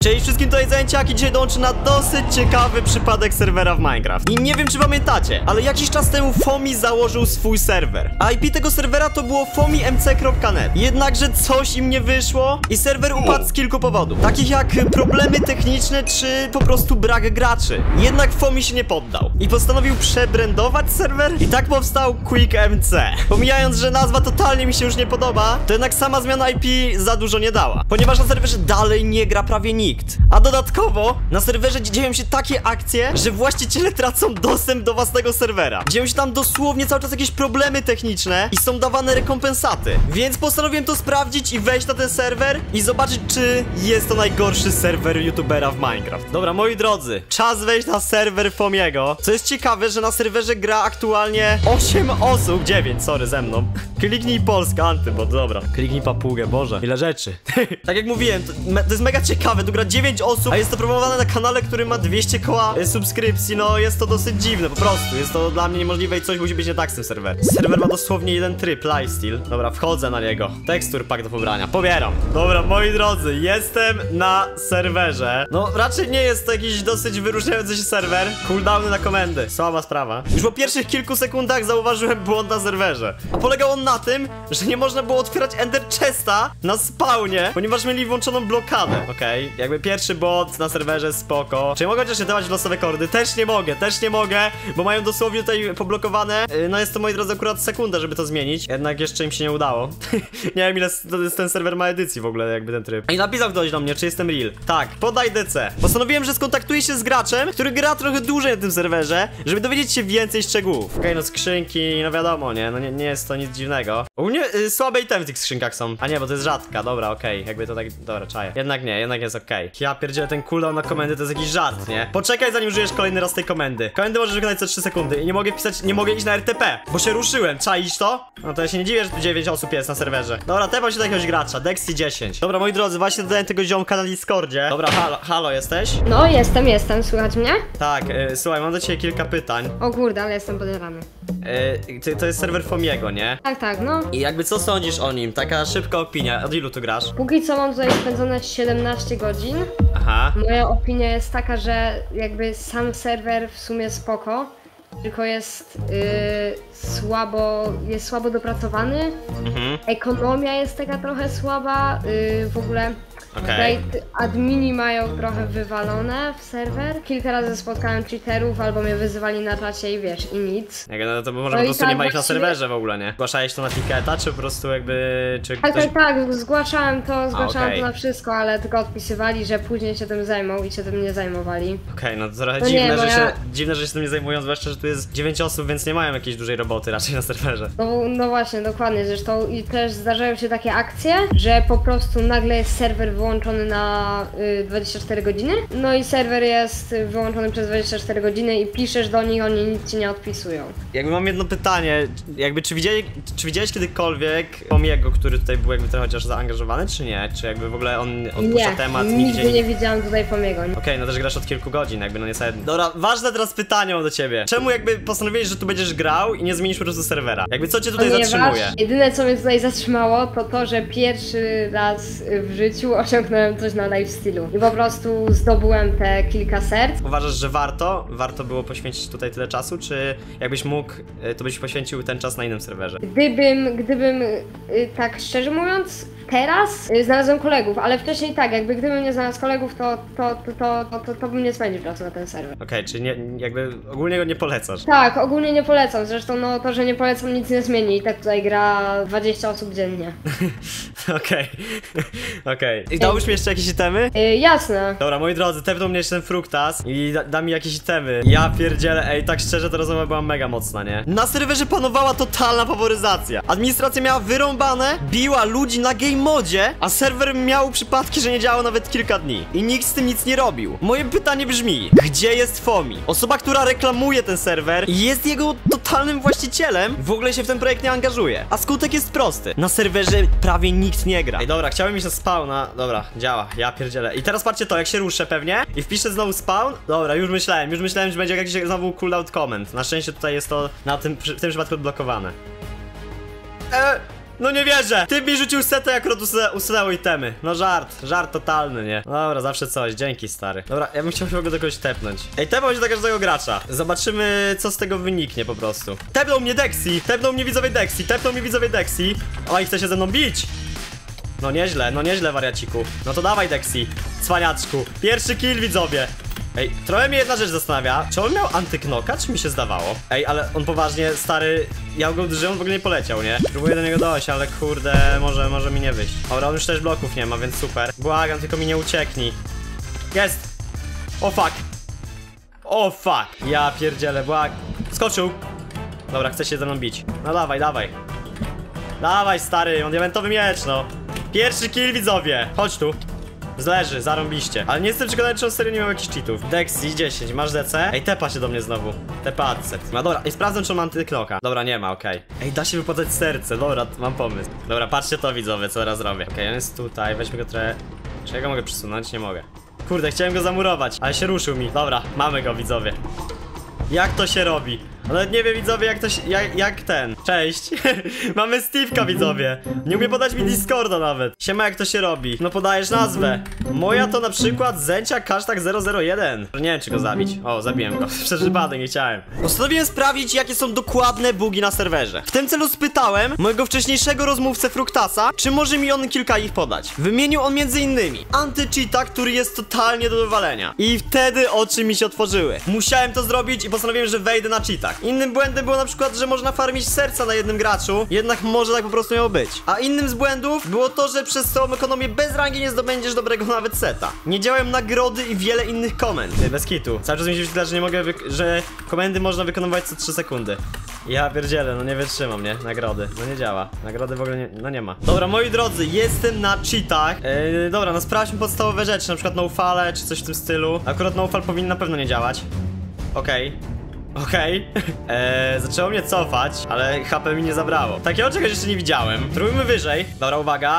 Cześć wszystkim, tutaj Zajęciaki. Dzisiaj dołączę na dosyć ciekawy przypadek serwera w Minecraft. I nie wiem, czy pamiętacie, ale jakiś czas temu Fomi założył swój serwer. A IP tego serwera to było fomimc.net. Jednakże coś im nie wyszło i serwer upadł z kilku powodów, takich jak problemy techniczne, czy po prostu brak graczy. Jednak Fomi się nie poddał i postanowił przebrandować serwer i tak powstał QuickMC. Pomijając, że nazwa totalnie mi się już nie podoba, to jednak sama zmiana IP za dużo nie dała, ponieważ na serwerze dalej nie gra prawie nikt. A dodatkowo na serwerze dzieją się takie akcje, że właściciele tracą dostęp do własnego serwera. Dzieją się tam dosłownie cały czas jakieś problemy techniczne i są dawane rekompensaty. Więc postanowiłem to sprawdzić i wejść na ten serwer i zobaczyć, czy jest to najgorszy serwer youtubera w Minecraft. Dobra, moi drodzy, czas wejść na serwer Fomiego. Co jest ciekawe, że na serwerze gra aktualnie 8 osób, 9, sorry, ze mną. Kliknij Polska, Antybot, dobra. Kliknij papugę, Boże, ile rzeczy. Tak jak mówiłem, to jest mega ciekawe, tu gra 9 osób, a jest to promowane na kanale, który ma 200 koła subskrypcji. No jest to dosyć dziwne, po prostu. Jest to dla mnie niemożliwe i coś musi być nie tak z tym serwerem. Serwer ma dosłownie jeden tryb, lifestyle. Dobra, wchodzę na niego. Tekstur pack do pobrania, pobieram. Dobra, moi drodzy, jestem na serwerze. No raczej nie jest to jakiś dosyć wyróżniający się serwer. Cooldowny na komendy, słaba sprawa. Już po pierwszych kilku sekundach zauważyłem błąd na serwerze. A polegał on na tym, że nie można było otwierać Ender Chesta na spawnie, ponieważ mieli włączoną blokadę. Okej, jakby pierwszy bot na serwerze, spoko. Czy mogę chociaż dawać losowe kordy? Też nie mogę, bo mają dosłownie tutaj poblokowane. No jest to, moi drodzy, akurat sekunda, żeby to zmienić. Jednak jeszcze im się nie udało. Nie wiem, ile ten serwer ma edycji w ogóle, jakby ten tryb. I napisał ktoś do mnie, czy jestem real. Tak, podaj DC. Postanowiłem, że skontaktuję się z graczem, który gra trochę dłużej na tym serwerze, żeby dowiedzieć się więcej szczegółów. Okej, no skrzynki, no wiadomo, nie? No nie jest to nic dziwnego. Ogólnie słabe itemy w tych skrzynkach są. A nie, bo to jest rzadka, dobra, okej. Jakby to tak, dobra, czaję. Jednak nie, jednak jest okej. Ja pierdzielę, ten cooldown na komendy to jest jakiś żart, nie? Poczekaj, zanim użyjesz kolejny raz tej komendy. Komendy możesz wykonać co 3 sekundy i nie mogę wpisać, nie mogę iść na RTP, bo się ruszyłem. Czaisz to? No to ja się nie dziwię, że tu 9 osób jest na serwerze. Dobra, tepam się do jakiegoś gracza, Dexy 10. Dobra, moi drodzy, właśnie dodałem tego ziomka na Discordzie. Dobra, halo, jesteś? No, jestem, słychać mnie? Tak, słuchaj, mam do ciebie kilka pytań. O kurde, ale jestem podejrzany. To jest serwer Fomiego, nie? Tak, no. I jakby co sądzisz o nim? Taka szybka opinia, od ilu tu grasz? Póki co mam tutaj spędzone 17 godzin. Aha. Moja opinia jest taka, że jakby sam serwer w sumie spoko, tylko jest słabo dopracowany. Ekonomia jest taka trochę słaba, w ogóle. Okej. Admini mają trochę wywalone w serwer. Kilka razy spotkałem cheaterów, albo mnie wyzywali na czacie i wiesz, i nic. No to może po prostu nie ma ich na serwerze w ogóle, nie? Zgłaszałeś to na Tiketa, czy po prostu jakby... Czy tak, ktoś... tak, zgłaszałem to okej. na wszystko, ale tylko odpisywali, że później się tym zajmą i się tym nie zajmowali. Okej, no to trochę No dziwne, nie, dziwne, że się tym nie zajmują, zwłaszcza, że tu jest 9 osób, więc nie mają jakiejś dużej roboty raczej na serwerze. No właśnie, dokładnie, zresztą i też zdarzają się takie akcje, że po prostu nagle jest serwer wyłączony na 24 godziny, no i serwer jest wyłączony przez 24 godziny i piszesz do nich, oni nic ci nie odpisują. Jakby mam jedno pytanie, jakby czy widziałeś kiedykolwiek Fomiego, który tutaj był jakby trochę chociaż zaangażowany, czy nie? Czy jakby w ogóle on odpuszcza temat? Nigdy nie widziałam tutaj Fomiego. Okej, no też grasz od kilku godzin, jakby no niestety. Dobra, ważne teraz pytanie mam do ciebie. Czemu jakby postanowiłeś, że tu będziesz grał i nie zmienisz po prostu serwera? Jakby co cię tutaj zatrzymuje? Jedyne co mnie tutaj zatrzymało to, że pierwszy raz w życiu osiągnąłem coś na lifestylu i po prostu zdobyłem te kilka serc. Uważasz, że warto było poświęcić tutaj tyle czasu, czy jakbyś mógł, to byś poświęcił ten czas na innym serwerze? Gdybym tak szczerze mówiąc, teraz znalazłem kolegów, ale wcześniej tak, jakby gdybym nie znalazł kolegów, to bym nie spędził czasu na ten serwer. Okej, czyli jakby ogólnie go nie polecasz? Tak, ogólnie nie polecam, zresztą no to, że nie polecam nic nie zmieni i tak tutaj gra 20 osób dziennie. Okej. I dałbyś mi jeszcze jakieś itemy? Jasne. Dobra, moi drodzy, tepnął mnie jeszcze ten fruktas i da mi jakieś itemy. Ja pierdzielę, ej, tak szczerze, ta rozmowa była mega mocna, nie? Na serwerze panowała totalna faworyzacja. Administracja miała wyrąbane, biła ludzi na game modzie, a serwer miał przypadki, że nie działał nawet kilka dni. I nikt z tym nic nie robił. Moje pytanie brzmi, gdzie jest Fomi? Osoba, która reklamuje ten serwer i jest jego totalnym właścicielem, w ogóle się w ten projekt nie angażuje. A skutek jest prosty. Na serwerze prawie nikt nie gra. Ej, dobra, chciałem iść na spawna. Dobra, działa, ja pierdzielę. I teraz patrzcie to, jak się ruszę pewnie i wpiszę znowu spawn. Dobra, już myślałem, że będzie jakiś znowu cooldown comment. Na szczęście tutaj jest to w tym przypadku odblokowane. No nie wierzę! Ty mi rzucił setę, jak usunęło itemy. No żart totalny, nie? Dobra, zawsze coś, dzięki stary. Dobra, ja bym chciał go do kogoś tepnąć. Ej, tepnął się do każdego gracza. Zobaczymy, co z tego wyniknie po prostu. Tepnął mnie Dexy, tepnął mnie widzowie Dexy, tepnął mnie widzowie Dexy. Oj, chce się ze mną bić. No nieźle, wariaciku. No to dawaj Dexy, cwaniaczku. Pierwszy kill, widzowie. Ej, trochę mnie jedna rzecz zastanawia. Czy on miał antyknoka, czy mi się zdawało? Ej, ale on poważnie, stary, ja go uderzyłem, on w ogóle nie poleciał, nie? Próbuję do niego dojść, ale kurde, może mi nie wyjść. Dobra, on już też bloków nie ma, więc super. Błagam, tylko mi nie ucieknij. Jest! O fuck! O fuck! Ja pierdzielę, błagam. Skoczył! Dobra, chce się ze mną bić. No dawaj. Dawaj, stary, on diamentowy miecz, no. Pierwszy kill, widzowie. Chodź tu. Zleży, zarąbiście. Ale nie jestem przekonany, czy on serio nie miał jakichś cheatów. Dexy 10, masz DC? Ej, tepa się do mnie znowu. Tepa adset. No dobra, i sprawdzę, czy on ma antyknoka. Dobra, nie ma, okej. Ej, da się wypłacać serce, dobra, mam pomysł. Dobra, patrzcie to, widzowie, co teraz robię. Okej, on jest tutaj, weźmy go trochę. Czy ja go mogę przesunąć? Nie mogę. Kurde, chciałem go zamurować, ale się ruszył mi. Dobra, mamy go, widzowie. Jak to się robi? Nawet nie wie, widzowie, jak to się, jak ten. Cześć. Mamy Steve'ka, widzowie. Nie umie podać mi Discorda nawet. Siema, jak to się robi? No podajesz nazwę. Moja to na przykład Zęciak hashtag 001. Nie wiem, czy go zabić. O, zabiłem go. Przez przypadek, nie chciałem. Postanowiłem sprawdzić, jakie są dokładne bugi na serwerze. W tym celu spytałem mojego wcześniejszego rozmówcę Fruktasa, czy może mi on kilka ich podać. Wymienił on m.in. anty-cheata, który jest totalnie do wywalenia. I wtedy oczy mi się otworzyły. Musiałem to zrobić i postanowiłem, że wejdę na cheatach. Innym błędem było na przykład, że można farmić serca na jednym graczu, jednak może tak po prostu miało być. A innym z błędów było to, że przez całą ekonomię bez rangi nie zdobędziesz dobrego nawet seta. Nie działają nagrody i wiele innych komend. Bez kitu. Cały czas mi się wyświetla, że nie mogę, że komendy można wykonywać co 3 sekundy. Ja pierdzielę, no nie wytrzymam, nie? Nagrody. No nie działa. Nagrody w ogóle nie, no nie ma. Dobra, moi drodzy, jestem na cheatach. Dobra, no sprawdźmy podstawowe rzeczy, na przykład no-fale czy coś w tym stylu. Akurat no-fal powinien na pewno nie działać. Okej. Zaczęło mnie cofać, ale HP mi nie zabrało. Takiego czegoś jeszcze nie widziałem. Spróbujmy wyżej. Dobra, uwaga.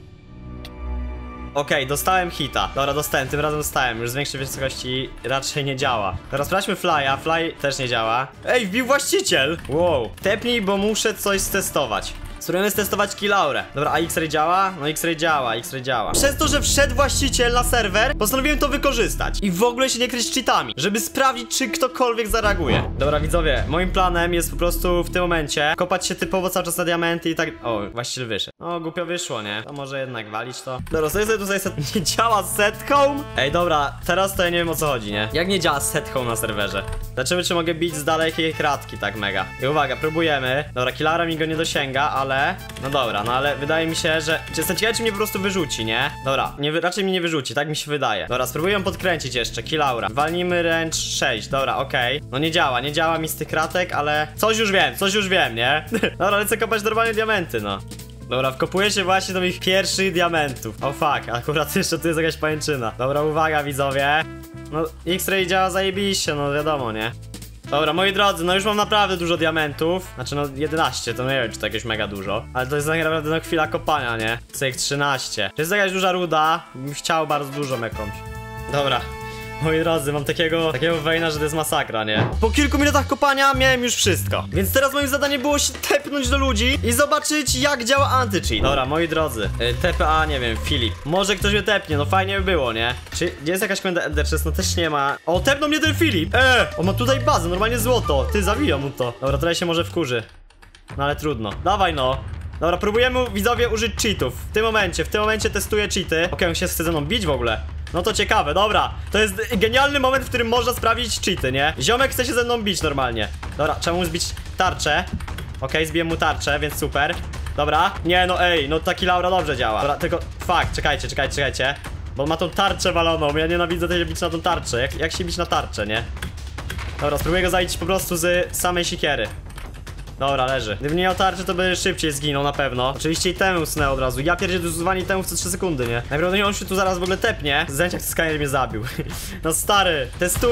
Okej, dostałem hita. Dobra, dostałem, tym razem dostałem. Już z większej wysokości raczej nie działa. Teraz sprawdźmy fly'a. Fly też nie działa. Ej, wbił właściciel! Wow. Tepnij, bo muszę coś stestować. Spróbujemy stestować Kilaurę. Dobra, a X-Ray działa? No X-Ray działa. Przez to, że wszedł właściciel na serwer, postanowiłem to wykorzystać i w ogóle się nie kryć cheatami, żeby sprawdzić, czy ktokolwiek zareaguje. Dobra, widzowie, moim planem jest po prostu w tym momencie kopać się typowo cały czas na diamenty i tak... O, właściciel wyszedł. O, głupio wyszło, nie? To może jednak walić to. Dobra, tutaj set nie działa set home? Ej, dobra, teraz to ja nie wiem, o co chodzi, nie? Jak nie działa set home na serwerze? Zobaczymy, czy mogę bić z dalekiej kratki tak mega. I uwaga, próbujemy. Dobra, Kilaura mi go nie dosięga, ale... No dobra, no ale wydaje mi się, że... Jestem ciekawy, czy mnie po prostu wyrzuci, nie? Dobra, raczej mnie nie wyrzuci, tak mi się wydaje. Dobra, spróbuję ją podkręcić jeszcze, Kilaura. Walnijmy range 6, dobra, okej. No nie działa mi z tych kratek, ale... Coś już wiem, nie? Dobra, lecę kopać normalnie diamenty, no. Dobra, wkopuję się właśnie do moich pierwszych diamentów. O fuck, akurat jeszcze tu jest jakaś pajęczyna. Dobra, uwaga, widzowie. No, X-Ray działa zajebiście, no wiadomo, nie? Dobra, moi drodzy, no już mam naprawdę dużo diamentów. Znaczy no 11, to nie wiem, czy to jakieś mega dużo. Ale to jest tak naprawdę no chwila kopania, nie? Co ich 13. To jest jakaś duża ruda. Bym chciał bardzo dużo jakąś. Dobra. Moi drodzy, mam takiego wejna, że to jest masakra, nie? Po kilku minutach kopania miałem już wszystko. Więc teraz moim zadaniem było się tepnąć do ludzi i zobaczyć, jak działa anti-cheat. Dobra, moi drodzy, TPA, nie wiem, Filip. Może ktoś mnie tepnie, no fajnie by było, nie? Czy jest jakaś komenda Ender Chest? No też nie ma. O, tepnął mnie ten Filip! On ma tutaj bazę, normalnie złoto. Ty, zawijam mu to. Dobra, tutaj się może wkurzy. No ale trudno. Dawaj no. Dobra, próbujemy, widzowie, użyć cheatów. W tym momencie testuję cheaty. Okej, on się chce ze mną bić w ogóle. No to ciekawe, dobra. To jest genialny moment, w którym można sprawdzić cheaty, nie? Ziomek chce się ze mną bić normalnie. Dobra, trzeba mu zbić tarczę. Okej, zbiłem mu tarczę, więc super. Dobra, nie no ej, no ta Kilaura dobrze działa. Dobra, tylko, fuck, czekajcie. Bo on ma tą tarczę waloną, ja nienawidzę tej bić na tą tarczę. Jak się bić na tarczę, nie? Dobra, spróbuję go zabić po prostu z samej sikiery. Dobra, leży. Gdyby nie miał tarczy, to by szybciej zginął na pewno. Oczywiście i temu usunęło od razu. Ja pierdzielę usuwanie temu co 3 sekundy, nie? Najprawdopodobniej on się tu zaraz w ogóle tepnie. Zęciak skaner mnie zabił. No stary,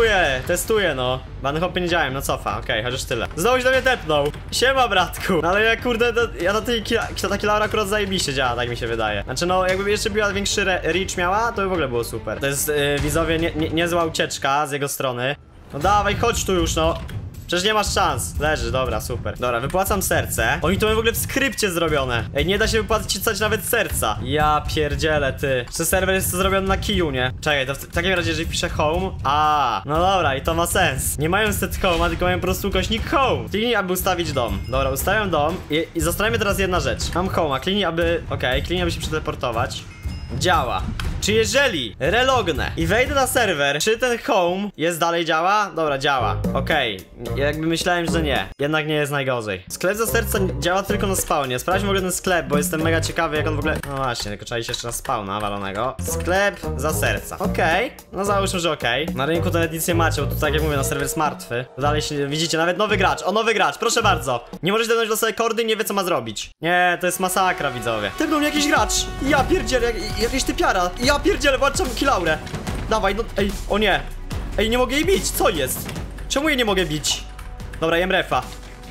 testuję no. Bany hopy nie działają, no cofa. Okej, chociaż tyle. Znowu się do mnie tepnął. Siema, bratku. No ale ja kurde, ja na tej ta Kilaura akurat zajebiście działa, tak mi się wydaje. Znaczy no, jakby jeszcze była większy reach miała, to by w ogóle było super. To jest, widzowie, niezła ucieczka z jego strony. No dawaj, chodź tu już, no. Przecież nie masz szans. Leży, dobra, super. Dobra, wypłacam serce. Oni to mają w ogóle w skrypcie zrobione. Ej, nie da się wypłacać nawet serca. Ja pierdzielę, ty. Czy serwer jest to zrobiony na kiju, nie? Czekaj, to w takim razie, jeżeli piszę home. No dobra, i to ma sens. Nie mają set home, tylko mają po prostu ukośnik home. Kliknij, aby ustawić dom. Dobra, ustawiam dom i zastanawiam teraz jedna rzecz. Mam home, a kliknij, aby... Okej, kliknij, aby się przeteleportować. Działa. Czy jeżeli relognę i wejdę na serwer, czy ten home dalej działa? Dobra, działa. Okej. Jakby myślałem, że nie. Jednak nie jest najgorzej. Sklep za serca działa tylko na spawnie. Sprawdźmy w ogóle ten sklep, bo jestem mega ciekawy, jak on w ogóle... No właśnie, tylko trzeba iść jeszcze na spawna walonego. Sklep za serca. Okej. No załóżmy, że okej. Na rynku to nawet nic nie macie, bo tu tak jak mówię, na serwer jest martwy. Dalej się widzicie, nawet nowy gracz. O, nowy gracz, proszę bardzo. Nie możesz dotknąć do sobie kordy i nie wie, co ma zrobić. Nie, to jest masakra, widzowie. Ty był jakiś gracz. Ja pierdzielę, jakiś typiara. Ja pierdzielę, włączam kilaurę. Dawaj, no, ej, o nie. Ej, nie mogę jej bić, co jest? Czemu jej nie mogę bić? Dobra, jem refa.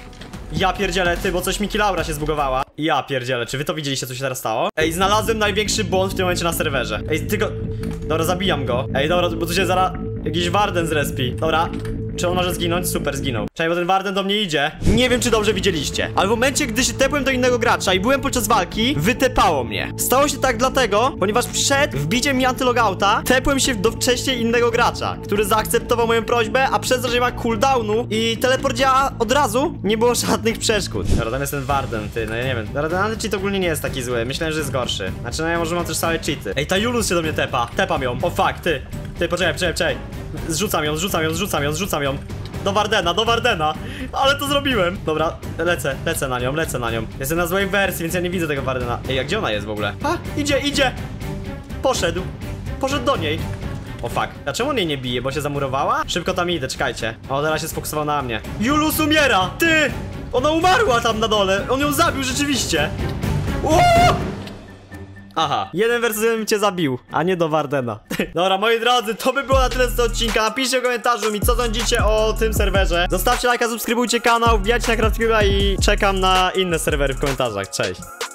Ja pierdzielę, ty, bo coś mi kilaura się zbugowała. Ja pierdzielę, czy wy to widzieliście, co się teraz stało? Ej, znalazłem największy błąd w tym momencie na serwerze. Ej, tylko... Dobra, zabijam go. Ej, dobra, bo tu się zaraz... Jakiś warden zrespi. Dobra. Czy on może zginąć? Super, zginął. Czekaj, bo ten warden do mnie idzie. Nie wiem, czy dobrze widzieliście, ale w momencie, gdy się tepłem do innego gracza i byłem podczas walki, wytepało mnie. Stało się tak dlatego, ponieważ przed wbiciem mi antylogouta tepłem się do wcześniej innego gracza, który zaakceptował moją prośbę, a przez to, że nie ma cooldownu i teleport działa od razu, nie było żadnych przeszkód. Dobra, tam jest ten warden, ty, no ja nie wiem. Dobra, ten anty-cheat ogólnie nie jest taki zły. Myślałem, że jest gorszy. Znaczy, no ja może mam też same cheaty. Ej, ta Julus się do mnie tepa. Tepam ją. O fuck, ty. Ty, poczekaj. Zrzucam ją. Do Wardena. Ale to zrobiłem. Dobra, lecę na nią. Jestem na złej wersji, więc ja nie widzę tego Wardena. Ej, a gdzie ona jest w ogóle? Idzie. Poszedł do niej. O fuck, dlaczego on jej nie bije? Bo się zamurowała? Szybko tam idę, czekajcie. O, teraz się sfokusował na mnie. Julus umiera! Ty! Ona umarła tam na dole. On ją zabił rzeczywiście. Aha, 1 versus 1 cię zabił, a nie do Wardena. Dobra, moi drodzy, to by było na tyle z tego odcinka. Napiszcie w komentarzu mi, co sądzicie o tym serwerze. Zostawcie lajka, subskrybujcie kanał, wbijajcie na Craftcube'a i czekam na inne serwery w komentarzach. Cześć.